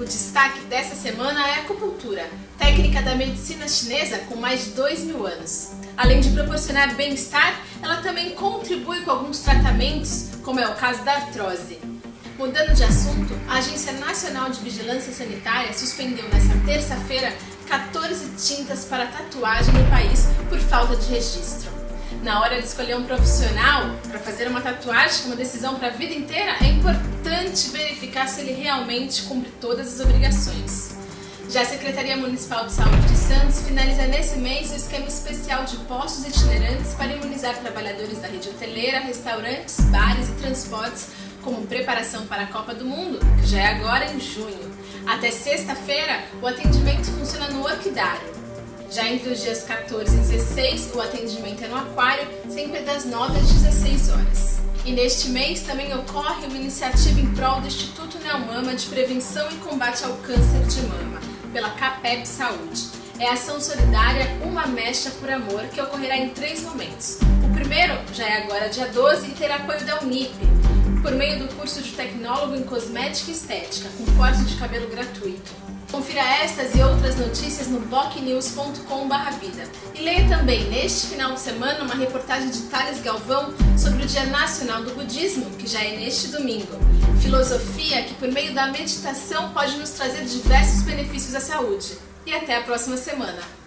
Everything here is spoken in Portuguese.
O destaque dessa semana é a acupuntura, técnica da medicina chinesa com mais de 2.000 anos. Além de proporcionar bem-estar, ela também contribui com alguns tratamentos, como é o caso da artrose. Mudando de assunto, a Agência Nacional de Vigilância Sanitária suspendeu nesta terça-feira 14 tintas para tatuagem no país por falta de registro. Na hora de escolher um profissional para fazer uma tatuagem, que é uma decisão para a vida inteira, é importante verificar se ele realmente cumpre todas as obrigações. Já a Secretaria Municipal de Saúde de Santos finaliza nesse mês o esquema especial de postos itinerantes para imunizar trabalhadores da rede hoteleira, restaurantes, bares e transportes, como preparação para a Copa do Mundo, que já é agora em junho. Até sexta-feira, o atendimento funciona no Orquidário. Já entre os dias 14 e 16, o atendimento é no Aquário, sempre das 9 às 16 horas. E neste mês também ocorre uma iniciativa em prol do Instituto Neomama de Prevenção e Combate ao Câncer de Mama, pela CAPEB Saúde. É a ação solidária Uma Mecha por Amor, que ocorrerá em 3 momentos. O primeiro já é agora dia 12 e terá apoio da Unip, por meio do curso de tecnólogo em cosmética e estética, com corte de cabelo gratuito. Confira estas e outras notícias no bocnews.com/vida. E leia também, neste final de semana, uma reportagem de Thales Galvão sobre o Dia Nacional do Budismo, que já é neste domingo. Filosofia que, por meio da meditação, pode nos trazer diversos benefícios à saúde. E até a próxima semana!